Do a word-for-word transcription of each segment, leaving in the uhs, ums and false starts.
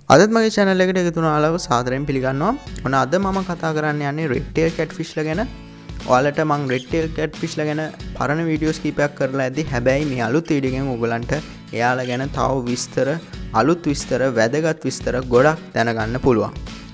අදත් මගේ channel එකට එකතු වුණාලව සාදරයෙන් පිළිගන්නවා. ඔන්න අද මම කතා කරන්න යන්නේ red tail catfish ලා ගැන. ඔයාලට මම red tail catfish ලා ගැන පරණ වීඩියෝස් කීපයක් කරලා ඇද්දි. හැබැයි මේ අලුත් වීඩියෝ එකෙන් ඔයගලන්ට එයාලා ගැන තව විස්තර, අලුත් විස්තර, වැදගත් විස්තර ගොඩක් දැනගන්න පුළුවන්.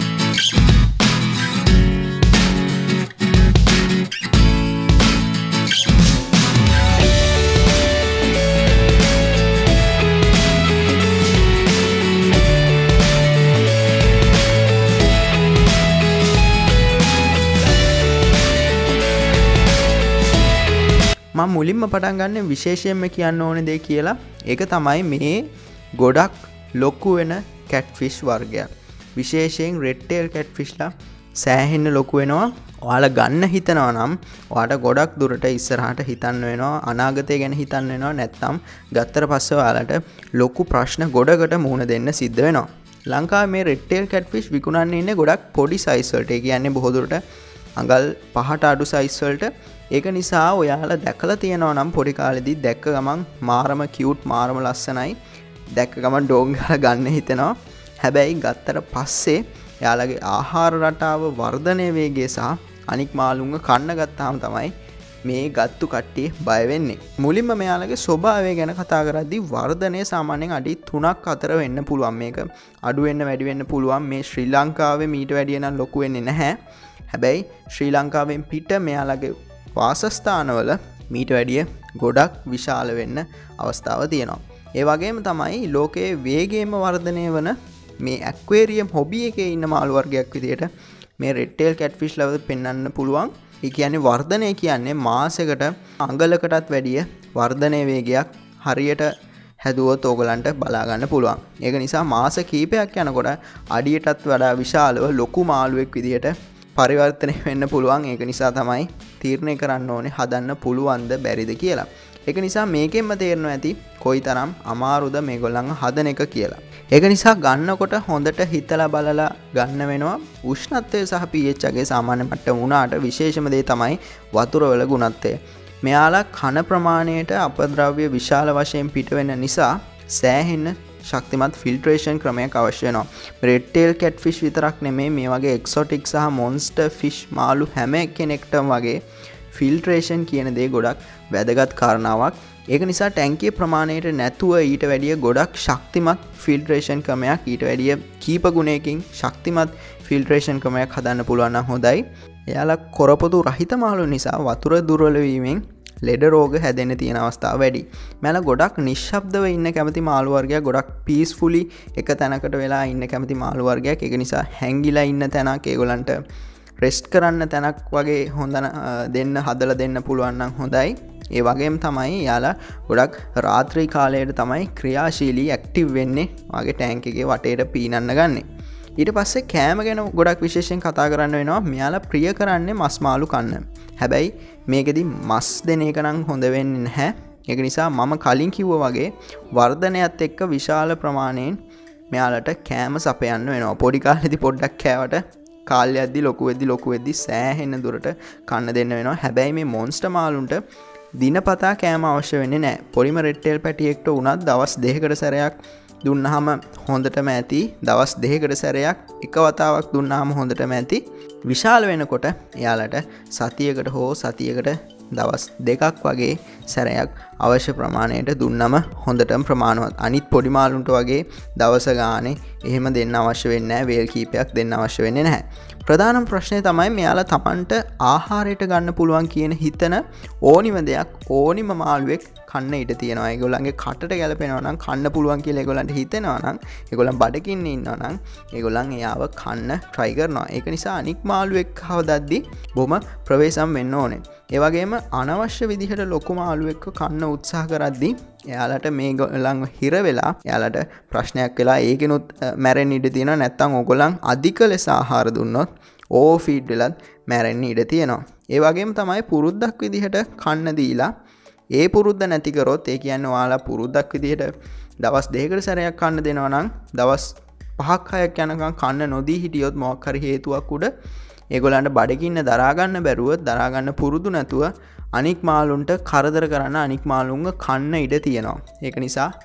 මම මුලින්ම පටන් ගන්න විශේෂයෙන්ම කියන්න ඕනේ දෙය කියලා. ඒක තමයි මේ ගොඩක් ලොකු වෙන catfish වර්ගයක්. විශේෂයෙන් red tail catfish ලා සෑහෙන්න ලොකු වෙනවා. ඔයාලා ගන්න හිතනවා නම් ඔයාලට ගොඩක් දුරට ඉස්සරහට හිතන්න වෙනවා. අනාගතය ගැන හිතන්න වෙනවා. නැත්නම් ගත්තට පස්සේ ඔයාලට ලොකු ප්‍රශ්න ගොඩකට මුහුණ දෙන්න සිද්ධ වෙනවා. ලංකාවේ මේ red tail catfish විකුණන්නේ ඉන්නේ ගොඩක් පොඩි size වලට. ඒ කියන්නේ බොහෝ දුරට අඟල් පහට අඩු size වලට. ඒක නිසා ඔයාලා දැකලා තියෙනවා නම් පොඩි කාලෙදී දැක්ක ගමන් මාරම කියුට් මාරම ලස්සනයි. දැක්ක ගමන් ඩෝන් ගාලා ගන්න හිතෙනවා. හැබැයි ගත්තට පස්සේ එයාලගේ ආහාර රටාව වර්ධනය වේගය සහ අනික් මාළුන්ව කන්න ගත්තාම තමයි මේ ගත්තු කට්ටිය බය වෙන්නේ. මුලින්ම මෙයාලගේ ස්වභාවය ගැන කතා කරද්දී වර්ධනය සාමාන්‍යයෙන් අඩි තුනක් හතර වෙන්න පුළුවන්. මේක අඩු වෙන්න වැඩි වෙන්න පුළුවන්. මේ ශ්‍රී ලංකාවේ මීට වැඩිය නම් ලොකු වෙන්නේ නැහැ. හැබැයි ශ්‍රී ලංකාවෙන් පිට මෙයාලගේ වාසස්ථානවල මීට වැඩිය ගොඩක් විශාල වෙන්න අවස්ථාව තියෙනවා. ඒ වගේම තමයි ලෝකයේ වේගයෙන්ම වර්ධනය වන මේ ඇක්වේරියම් හොබි එකේ ඉන්න මාළු වර්ගයක් විදියට මේ red tail catfish ලව පෙන්වන්න පුළුවන්. ඒ කියන්නේ වර්ධනය කියන්නේ මාසයකට අඟලකටත් වැඩිය වර්ධනය වේගයක් හරියට හැදුවොත් ඕගලන්ට බලා ගන්න පුළුවන්. ඒක නිසා මාස කීපයක් යනකොට අඩියටත් වඩා විශාලව ලොකු මාළුවෙක් විදියට පරිවර්තනය වෙන්න පුළුවන්. ඒක නිසා තමයි තීරණය කරන්න ඕනේ හදන්න පුළුවන්ද බැරිද කියලා. ඒක නිසා මේකෙන්ම තේරෙනවා ඇති කොයිතරම් අමාරුද මේගොල්ලන් හදන එක කියලා. ඒක නිසා ගන්නකොට හොඳට හිතලා බලලා ගන්න වෙනවා. උෂ්ණත්වය සහ pH එකේ සාමාන්‍ය මට්ටම වුණාට විශේෂම දේ තමයි වතුර වල ගුණත්වය. මෙයාලා කන ප්‍රමාණයට අපද්‍රව්‍ය විශාල වශයෙන් පිට වෙන නිසා සෑහෙන ශක්තිමත් ෆිල්ට්‍රේෂන් ක්‍රමයක් අවශ්‍ය වෙනවා. red tail catfish විතරක් නෙමෙයි මේ වගේ exotic සහ monster fish මාළු හැම කෙනෙක්ටම වගේ ෆිල්ට්‍රේෂන් කියන දේ ගොඩක් වැදගත් කාරණාවක්. ඒක නිසා ටැංකියේ ප්‍රමාණයට නැතුව ඊට වැඩිය ගොඩක් ශක්තිමත් ෆිල්ට්‍රේෂන් ක්‍රමයක් ඊට වැඩිය කීප ගුණයකින් ශක්තිමත් ෆිල්ට්‍රේෂන් ක්‍රමයක් හදන්න පුළුවන් නම් හොඳයි. එයාලා කොරපොතු රහිත මාළු නිසා වතුර දුර්වල වීමෙන් ලෙඩ රෝග හැදෙන්න තියෙන අවස්ථාව වැඩි. මෙයාලා ගොඩක් නිශ්ශබ්දව ඉන්න කැමති මාළු වර්ගයක්, ගොඩක් පීස්ෆුලි එක තැනකට වෙලා ඉන්න කැමති මාළු වර්ගයක්. ඒක නිසා හැංගිලා ඉන්න තැනක් ඒගොල්ලන්ට රෙස්ට් කරන්න තැනක් වගේ හොඳ දෙන්න හදලා දෙන්න පුළුවන් නම් හොඳයි. ඒ වගේම තමයි යාලා ගොඩක් රාත්‍රී කාලයට තමයි ක්‍රියාශීලී ඇක්ටිව් වෙන්නේ. වගේ ටැංක් එකේ වටේට පීනන්න ගන්නේ. ඊට පස්සේ කෑම ගැන ගොඩක් විශේෂයෙන් කතා කරන්න වෙනවා. මෙයාලා ප්‍රිය කරන්නේ මස් මාළු කන්න. හැබැයි මේකෙදි මස් දෙන එක නම් හොඳ වෙන්නේ නැහැ. ඒක නිසා මම කලින් කිව්වා වගේ වර්ධනයත් එක්ක විශාල ප්‍රමාණයෙන් මෙයාලට කෑම සපයන්න වෙනවා. පොඩි කාලේදී පොඩ්ඩක් කෑවට කාලය යද්දි ලොකු වෙද්දි ලොකු වෙද්දි සෑහෙන දුරට කන්න දෙන්න වෙනවා. හැබැයි මේ මොන්ස්ටර් මාළුන්ට දිනපතා කෑම අවශ්‍ය වෙන්නේ නැහැ. පොලිම red tail පැටියෙක්ට උනත් දවස් දෙකකට සැරයක් දුන්නාම හොඳටම ඇති. දවස් දෙකකට සැරයක් එක වතාවක් දුන්නාම හොඳටම ඇති. විශාල වෙනකොට එයාලට සතියකට හෝ සතියකට දවස් දෙකක් වගේ සැරයක් අවශ්‍ය ප්‍රමාණයට දුන්නම හොඳටම ප්‍රමාණවත්. අනිත් පොඩි මාළුන්ට වගේ දවස ගානේ එහෙම දෙන්න අවශ්‍ය වෙන්නේ නැහැ. වේල් කීපයක් දෙන්න අවශ්‍ය වෙන්නේ නැහැ. ප්‍රධානම ප්‍රශ්නේ තමයි මෙයාලා Tamanට ආහාරයට ගන්න පුළුවන් කියන හිතන ඕනිම දෙයක් ඕනිම මාළුවෙක් කන්න ඉඩ තියෙනවා. ඒගොල්ලන්ගේ කටට ගැලපෙනවා නම් කන්න පුළුවන් කියලා ඒගොල්ලන්ට හිතෙනවා නම් ඒගොල්ලන් බඩකින් ඉන්නවා නම් ඒගොල්ලන් එයාව කන්න try කරනවා. ඒක නිසා අනික් මාළුවෙක් හවදද්දි බොහොම ප්‍රවේශම් වෙන්න ඕනේ. ඒ වගේම අනවශ්‍ය විදිහට ලොකු මාළුවෙක්ව කන්න උත්සාහ කරද්දී එයාලට මේගොල්ලන් හිර වෙලා එයාලට ප්‍රශ්නයක් වෙලා ඒකෙනුත් මැරෙන්න ඉඩ තියෙනවා. නැත්නම් ඕගොල්ලන් අධික ලෙස ආහාර දුන්නොත් ඕවර් ෆීඩ් වෙලත් මැරෙන්න ඉඩ තියෙනවා. ඒ වගේම තමයි පුරුද්දක් විදිහට කන්න දීලා ඒ පුරුද්ද නැති කරොත් ඒ කියන්නේ ඔයාලා පුරුද්දක් විදිහට දවස් දෙකකට සැරයක් කන්න දෙනවා නම් දවස් පහක් හයක් යනකම් කන්න නොදී හිටියොත් මොකක් හරි හේතුවක් උඩ ඒගොල්ලන්ට බඩගින්න දරා ගන්න බැරුව දරා ගන්න පුරුදු නැතුව අනික් මාළුන්ට කරදර කරන්න අනික් මාළුන්ව කන්න ඉඩ තියෙනවා. ඒක නිසා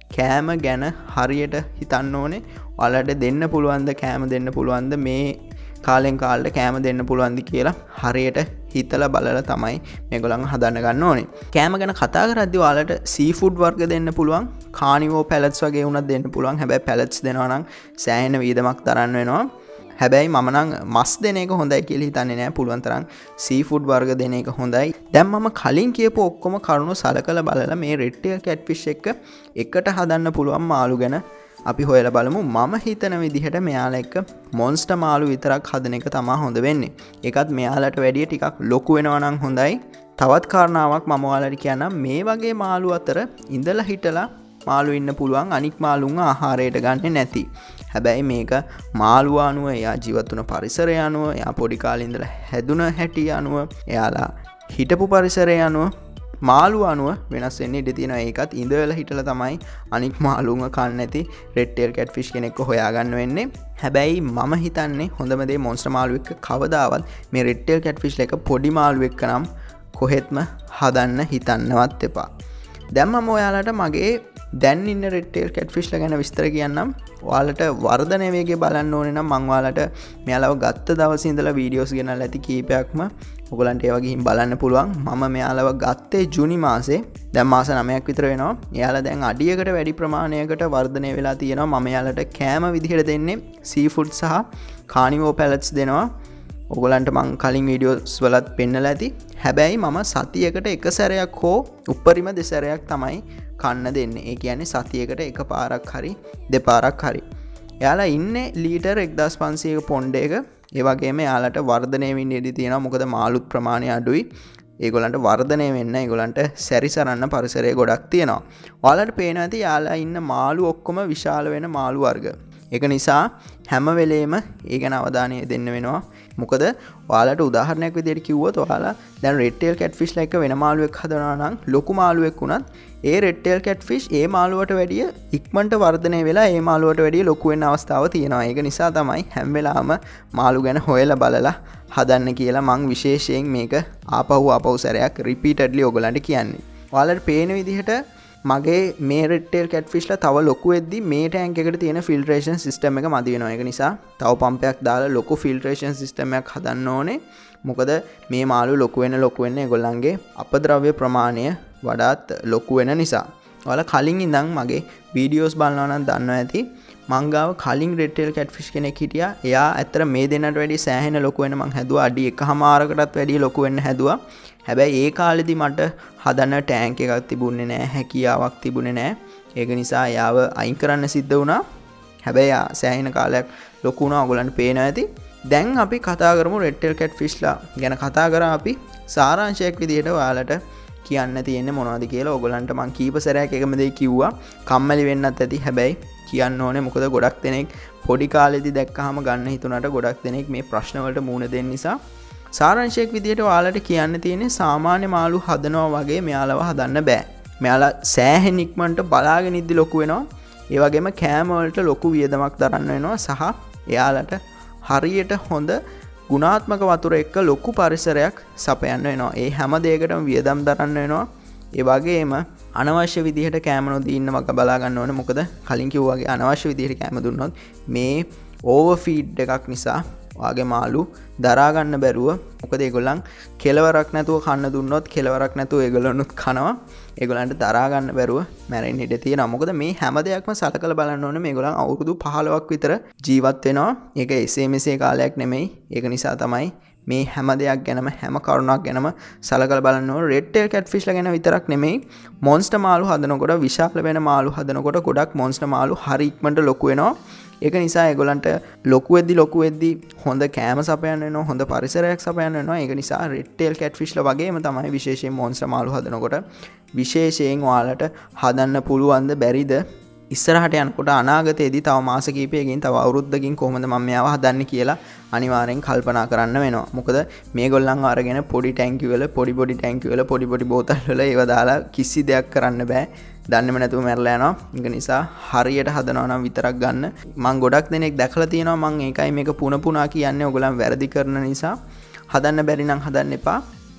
කෑම ගැන හරියට හිතන්න ඕනේ. ඔයාලට දෙන්න පුළුවන්ද කෑම දෙන්න පුළුවන්ද මේ කාලෙන් කාලට කෑම දෙන්න පුළුවන්ද කියලා හරියට හිතලා බලලා තමයි මේගොල්ලන් හදන්න ගන්න ඕනේ. කෑම ගැන කතා කරද්දී ඔයාලට සී ෆුඩ් වර්ග දෙන්න පුළුවන්. කානිවෝ පැලට්ස් වගේ උනත් දෙන්න පුළුවන්. හැබැයි පැලට්ස් දෙනවා නම් සෑහෙන වීදමක් තරන්න වෙනවා. හැබැයි මම නම් මස් දෙන එක හොඳයි කියලා හිතන්නේ නැහැ. පුළුවන් තරම් සී ෆුඩ් වර්ග දෙන එක හොඳයි. දැන් මම කලින් කියපු ඔක්කොම කරුණු සලකලා බලලා මේ රෙඩ් ටේල් කැට්ෆිෂ් එක එකට හදන්න පුළුවන් මාළු ගැන අපි හොයලා බලමු. මම හිතන විදිහට මෙයාලා එක්ක මොන්ස්ටර් මාළු විතරක් හදන එක තමයි හොඳ වෙන්නේ. ඒකත් මෙයාලට වැඩිය ටිකක් ලොකු වෙනවා නම් හොඳයි. තවත් කාරණාවක් මම ඔයාලට කියන්නම්. මේ වගේ මාළු අතර ඉඳලා හිටලා මාළු ඉන්න පුළුවන් අනික් මාළුන්ව ආහාරයට ගන්නෙ නැති. හැබැයි මේක මාළුව අනුව, එයා ජීවත් වුණ පරිසරය අනුව, එයා පොඩි කාලේ ඉඳලා හැදුන හැටි අනුව, එයාලා හිටපු පරිසරය අනුව, මාළු අනුව වෙනස් වෙන්න ඉඩ තියෙනවා. ඒකත් ඉඳලා හිටලා තමයි අනික් මාළුන්ව කන්න නැති රෙඩ් ටේල් කැට්ෆිෂ් කෙනෙක්ව හොයාගන්න වෙන්නේ. හැබැයි මම හිතන්නේ හොඳම දේ මොන්ස්ටර් මාළු එක්ක කවදාවත් මේ රෙඩ් ටේල් කැට්ෆිෂ් එක පොඩි මාළු එක්ක නම් කොහෙත්ම හදන්න හිතන්නවත් එපා. දැන් මම ඔයාලට මගේ දැන් ඉන්න රෙඩ් ටේල් කැට්ෆිෂ් ලා ගැන විස්තර කියන්නම්. ඔයාලට වර්ධනය වේගය බලන්න ඕනේ නම් මම ඔයාලට මෙයාලව ගත්ත දවසේ ඉඳලා වීඩියෝස් ගෙනල්ලා ඇති කීපයක්ම ඔයගලන්ට ඒවා ගිහින් බලන්න පුළුවන්. මම මෙයාලව ගත්තේ ජූනි මාසේ. දැන් මාස නවයක් විතර වෙනවා. එයාලා දැන් අඩියකට වැඩි ප්‍රමාණයකට වර්ධනය වෙලා තියෙනවා. මම එයාලට කෑම විදිහට දෙන්නේ සී ෆුඩ් සහ කානිවෝ පැලට්ස් දෙනවා. ඔයගලන්ට මං කලින් වීඩියෝස් වලත් පෙන්නලා ඇති. හැබැයි මම සතියකට එක සැරයක් හෝ උපරිම දෙසැරයක් තමයි කන්න දෙන්නේ. ඒ කියන්නේ සතියකට එක පාරක් හරි දෙපාරක් හරි. එයාලා ඉන්නේ ලීටර් එක්දාස් පන්සීයක පොණ්ඩයක. ඒ වගේම එයාලට වර්ධනය වෙන්න ඉඩ තියෙනවා. මොකද මාළුත් ප්‍රමාණය අඩුයි. ඒගොල්ලන්ට වර්ධනය වෙන්න ඒගොල්ලන්ට සැරිසරන්න පරිසරය ගොඩක් තියෙනවා. ඔයාලට පේනවා ඇති එයාලා ඉන්න මාළු ඔක්කොම විශාල වෙන මාළු වර්ග. ඒක නිසා හැම වෙලේම ඒ ගැන අවධානය දෙන්න වෙනවා. මොකද ඔයාලට උදාහරණයක් විදිහට කිව්වොත් ඔයාලා දැන් රෙඩ් ටේල් කැට්ෆිෂ් ලා එක වෙන මාළුවෙක් හදනවා නම් ලොකු මාළුවෙක් වුණත් ඒ රෙඩ් ටේල් කැට්ෆිෂ් ඒ මාළුවට වැඩිය ඉක්මනට වර්ධනය වෙලා ඒ මාළුවට වැඩිය ලොකු වෙන්න අවස්ථාව තියෙනවා. ඒක නිසා තමයි හැම වෙලාවම මාළු ගැන හොයලා බලලා හදන්න කියලා මං විශේෂයෙන් මේක ආපහු ආපහු සැරයක් රිපීටඩ්ලි ඔයගලන්ට කියන්නේ. ඔයාලට පේන විදිහට මගේ මේ රෙඩ් ටේල් කැට්ෆිෂ් ලා තව ලොකු වෙද්දි මේ ටැංක් එකට තියෙන ෆිල්ටරේෂන් සිස්ටම් එක මදි වෙනවා. ඒක නිසා තව පම්පයක් දාලා ලොකු ෆිල්ටරේෂන් සිස්ටම් එකක් හදන්න ඕනේ. මොකද මේ මාළු ලොකු වෙන ලොකු වෙන ඒගොල්ලන්ගේ අපද්‍රව්‍ය ප්‍රමාණය වඩාත් ලොකු වෙන නිසා. ඔයාලා කලින් ඉඳන් මගේ වීඩියෝස් බලනවා නම් දන්නවා ඇති. මං ගාව කලින් රෙඩ් ටේල් කැට්ෆිෂ් කෙනෙක් හිටියා. එයා ඇත්තට මේ දෙන්නට වැඩි සෑහෙන ලොකු වෙන මං හැදුවා. අඩි එකමාරකටත් වැඩි ලොකු වෙන්න හැදුවා. හැබැයි ඒ කාලෙදි මට හදන්න ටැංක් එකක් තිබුණේ නැහැ, හැකියාවක් තිබුණේ නැහැ. ඒක නිසා එයාව අයින් කරන්න සිද්ධ වුණා. හැබැයි ආ සෑහෙන කාලයක් ලොකු වුණා. ඔයගලන්ට පේනවා ඇති. දැන් අපි කතා කරමු රෙඩ් ටේල් කැට්ෆිෂ් ලා ගැන කතා කරා අපි සාරාංශයක් විදිහට ඔයාලට කියන්න තියෙන්නේ මොනවද කියලා. ඔයගලන්ට මං කීප සැරයක් එකම දේ කිව්වා. කම්මැලි වෙන්නත් ඇති. හැබැයි කියන්න ඕනේ. මොකද ගොඩක් දෙනෙක් පොඩි කාලෙදි දැක්කහම ගන්න හිතුණාට ගොඩක් දෙනෙක් මේ ප්‍රශ්න වලට මුහුණ දෙන්න නිසා සාරාංශයක් විදිහට ඔයාලට කියන්න තියෙන්නේ සාමාන්‍ය මාළු හදනවා වගේ මෙයාලව හදන්න බෑ. මෙයාලා සෑහෙන ඉක්මනට බලාගෙන ඉද්දි ලොකු වෙනවා. ඒ වගේම කෑම වලට ලොකු වියදමක් දරන්න වෙනවා. සහ එයාලට හරියට හොඳ ගුණාත්මක වතුර එක්ක ලොකු පරිසරයක් සපයන්න වෙනවා. ඒ හැම දෙයකටම වියදම් දරන්න වෙනවා. ඒ වගේම අනවශ්‍ය විදිහට කෑම නොදී ඉන්න වගේ බලා ගන්න ඕනේ. මොකද කලින් කිව්වා වගේ අනවශ්‍ය විදිහට කෑම දුන්නොත් මේ ඕවර් ෆීඩ් එකක් නිසා ඔයාගේ මාළු දරා ගන්න බැරුව, මොකද ඒගොල්ලන් කෙලවරක් නැතුව කන්න දුන්නොත් කෙලවරක් නැතුව ඒගොල්ලොනුත් කනවා. ඒගොල්ලන්ට දරා ගන්න බැරුව මැරෙන්න ඉඩ තියෙනවා. මොකද මේ හැම දෙයක්ම සලකලා බලන්න ඕනේ. මේගොල්ලන් අවුරුදු පහළොවක් විතර ජීවත් වෙනවා. ඒක එසේ මෙසේ කාලයක් නෙමෙයි. ඒක නිසා තමයි මේ හැම දෙයක් ගැනම හැම කරුණක් ගැනම සලකලා බලන්න ඕනේ. රෙඩ් ටේල් කැට්ෆිෂ් ලා ගැන විතරක් නෙමෙයි, මොන්ස්ටර් මාළු හදනකොට, විශාල වෙන මාළු හදනකොට ගොඩක් මොන්ස්ටර් මාළු හරි ඉක්මනට ලොකු වෙනවා. ඒක නිසා ඒගොල්ලන්ට ලොකු වෙද්දි ලොකු වෙද්දි හොඳ කෑම සපයන්න වෙනවා, හොඳ පරිසරයක් සපයන්න වෙනවා. ඒක නිසා රෙඩ් ටේල් කැට්ෆිෂ් ලා වගේම තමයි විශේෂයෙන් මොන්ස්ටර් මාළු හදනකොට විශේෂයෙන් ඔයාලට හදන්න පුළුවන්ද බැරිද ඉස්සරහට යනකොට අනාගතයේදී තව මාස කිහිපයකින් තව අවුරුද්දකින් කොහොමද මම මෙයාව හදන්නේ කියලා අනිවාර්යෙන් කල්පනා කරන්න වෙනවා. මොකද මේගොල්ලන් අරගෙන පොඩි ටැංකිය වල පොඩි පොඩි ටැංකිය වල පොඩි පොඩි බෝතල් වල ඒව දාලා කිසි දෙයක් කරන්න බෑ. දන්නේම නැතුව මැරලා යනවා. ඒක නිසා හරියට හදනවා නම් විතරක් ගන්න. මම ගොඩක් දෙනෙක් දැකලා තියෙනවා. මම ඒකයි මේක පුන පුනා කියන්නේ. ඔයගොල්ලන් වැරදි කරන නිසා හදන්න බැරි නම් හදන්න එපා.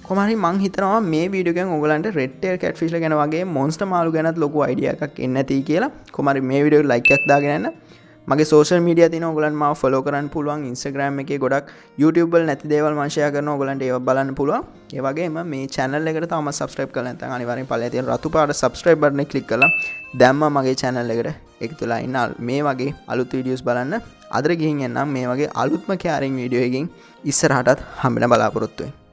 කොහොම හරි මං හිතනවා මේ වීඩියෝ එකෙන් ඔයගලන්ට රෙඩ් ටේල් කැට්ෆිෂ් ලා ගැන වගේ මොන්ස්ටර් මාළු ගැනත් ලොකු අයිඩියා එකක් එන්නේ නැති කියලා. කොහොම හරි මේ වීඩියෝ එකට ලයික් එකක් දාගෙන යන්න. මගේ සෝෂල් මීඩියා තියෙනවා ඔයගලන්ට මාව ෆලෝ කරන්න පුළුවන්. Instagram එකේ ගොඩක් YouTube වල නැති දේවල් මම ෂෙයා කරනවා. ඔයගලන්ට ඒවා බලන්න පුළුවන්. ඒ වගේම මේ channel එකට තාම subscribe කරලා නැත්නම් අනිවාර්යෙන් පල්ලේ තියෙන රතු පාට subscribe button එක click කරලා දැම්ම මගේ channel එකට එකතු වෙලා ඉන්න මේ වගේ අලුත් videos බලන්න. අදට ගිහින් එන්නම් මේ වගේ අලුත්ම කැරින් වීඩියෝ එකකින් ඉස්සරහටත් හම්බෙන්න බලාපොරොත්තු වෙන්න.